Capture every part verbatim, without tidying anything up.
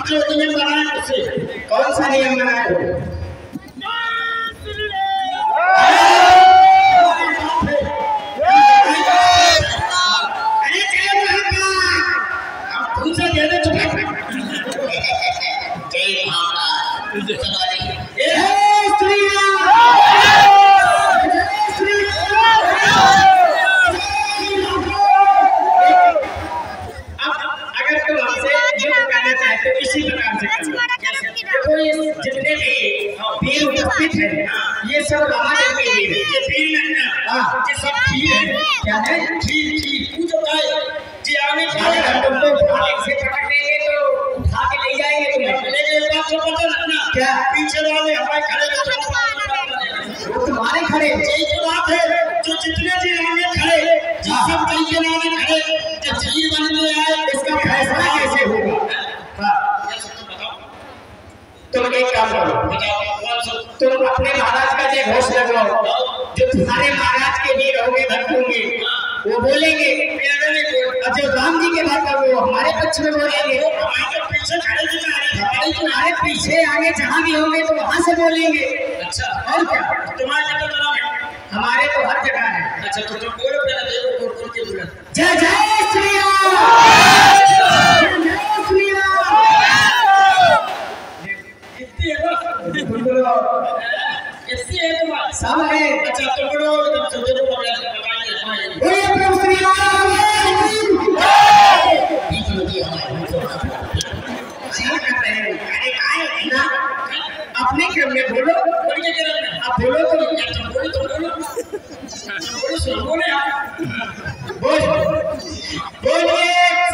जो नियम बनाया उससे। कौन सा नियम बनाया हो? जितने भी वीर उपस्थित है ये सब रामायण के वीर है। ये वीर नहीं ना, ये सब खीर है। क्या है? खीर खीर पूछ होता है जी। आने का तुमको से पकड़ लेंगे तो उठा के ले जाएंगे तुम्हें। लेकिन एक बात तो पता रखना, क्या? पीछे वाले हमारे खड़े तुम्हारे खड़े यही तो बात है। जो जितने जी आगे खड़े जिस सब कहीं के नामे खड़े जब खीर बनने आए इसका फैसला कैसे होगा? तुम एक काम करो, तुम अपने महाराज का जय घोष लगाओ। जो तुम्हारे महाराज के वीर होंगे भक्त होंगे वो बोलेंगे, और जो राम जी के भक्त होंगे वो हमारे पक्ष में बोलेंगे। हमारे पीछे खड़े जी हमारे तुम्हारे पीछे आगे जहाँ भी होंगे तो वहाँ से बोलेंगे। अच्छा, और क्या? तुम्हारे तो नाम है हमारे तो हर जगह है। अच्छा, तो तुम बोलो पहले, देखो कौन कौन के बोला। जय जय श्री राम, जय श्री राम। कितनी है बस? कितनी है तुम्हारा? सब है। अच्छा, तुम बोलो, तुम सोचो तो बताइए। बोलिए प्रभु श्री राम। बीच में दिया हमारे क्या कर रहे हैं? अरे आए ना, अपने क्रम में बोलो। बोल के क्रम में आप बोलो तो तुम बोलो तो बोलो बोलो सुन बोले आप बोल बोलिए।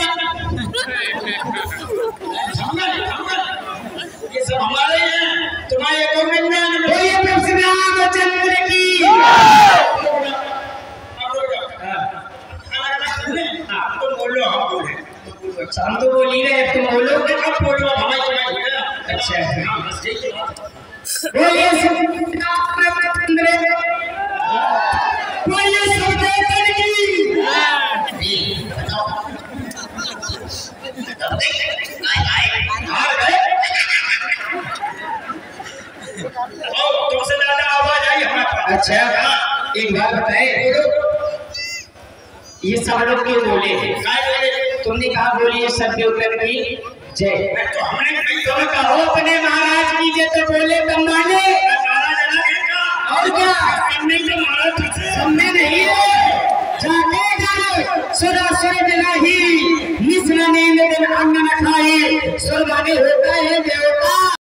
ये सब हमारे हैं, तुम्हारे गवर्नमेंट में। बोलिए प्रभु श्री रामचंद्र की। तुम बोलो, हम बोले। हम तो बोल ही रहे, तुम बोलो। अब बोलो, हमारे तुम्हारे बोले। अच्छा, हाँ, बस यही तो बात। बोलिए रामचंद्र, बोलिए सरदार की। तुमसे ज्यादा आवाज आई हमारे पास। अच्छा, एक बात बताए, ये सब लोग क्यों बोले? तुमने कहा बोलिए सत्य उत्तर की जय। तो हमने तुम कहो अपने महाराज की जय तो बोले तब माने। और क्या? हमने तो महाराज सबने नहीं है। जाके गाए सुरा सुर दिलाही, निस्र नींद दिन अन्न न खाए। सुर माने होता है देवता